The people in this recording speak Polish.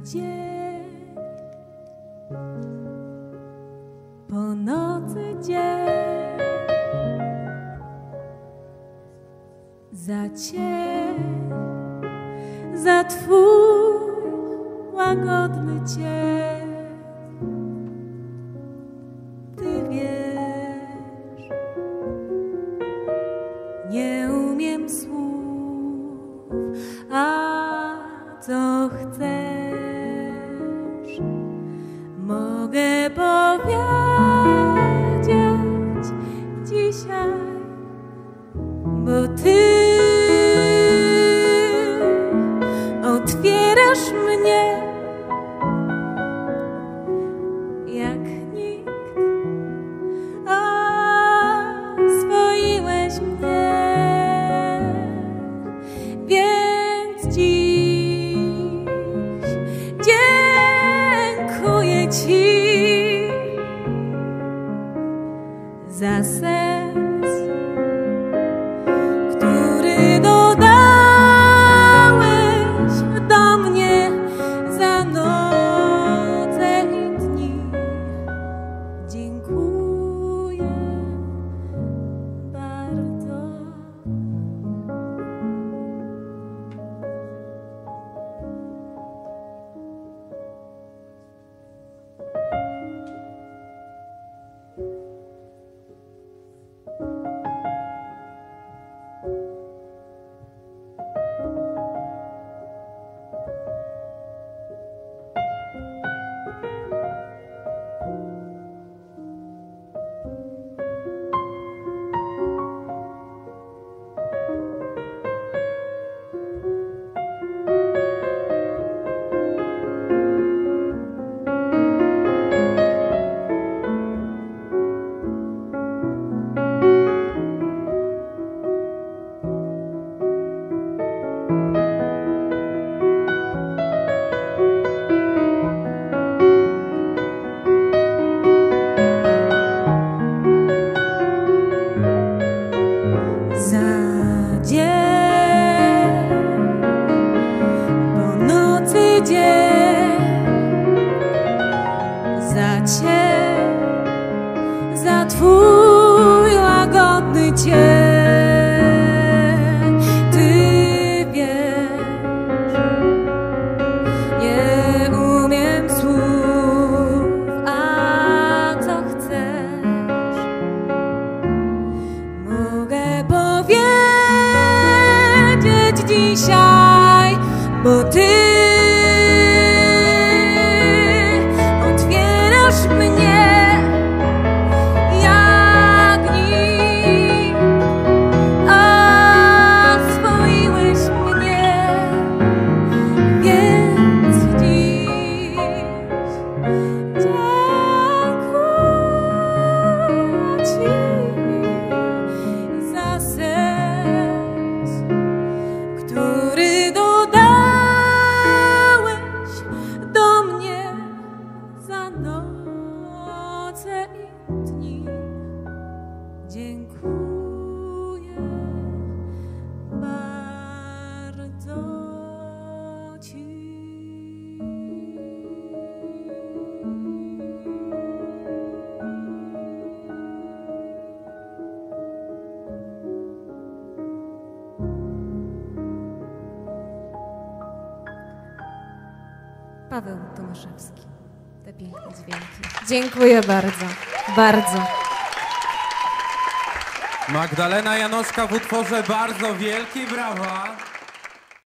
dzień, po nocy dzień, za cień, za twój łagodny cień. Ty wiesz, nie umiem słów, a co chcesz, mogę powiedzieć dzisiaj, bo ty otwierasz mnie jak nikt, a swoiłeś mnie, więc dziś dziękuję ci za sens, który dodałeś do mnie za noce i dni. Dziękuję bardzo. Za cień, za twój łagodny cień. Ty wiesz, nie umiem słów, a co chcesz, mogę powiedzieć dzisiaj, bo ty mnie jak nikt, a swoiłeś mnie, więc dziś dziękuję ci za sens, który dodałeś do mnie za noce i dni. Dziękuję bardzo ci. Paweł Tomaszewski. Te piękne dźwięki. Dziękuję bardzo, bardzo. Magdalena Janoszka w utworze Bardzo wielkie brawa.